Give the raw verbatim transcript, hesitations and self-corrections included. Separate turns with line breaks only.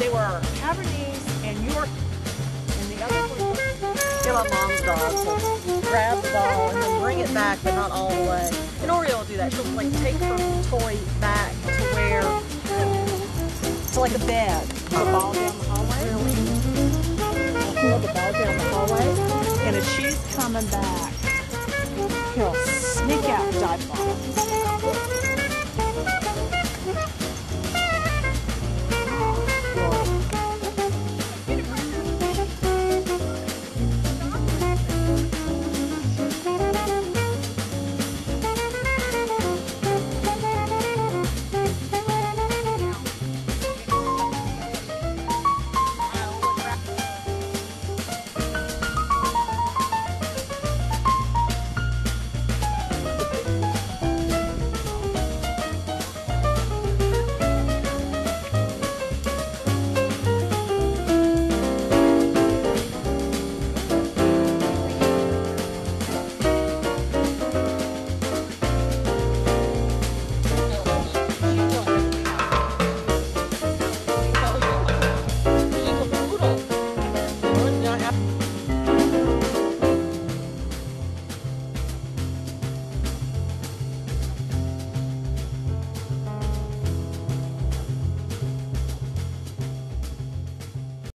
They were Havanese and York, and the other one.
Get my mom's dog to grab the ball and then bring it back, but not all the way. And Oreo will do that. She'll like take her toy back to where, to like a bed.
The ball down the hallway.
Really? Pull the ball down the hallway.
And if she's coming back, he'll sneak out, dive ball.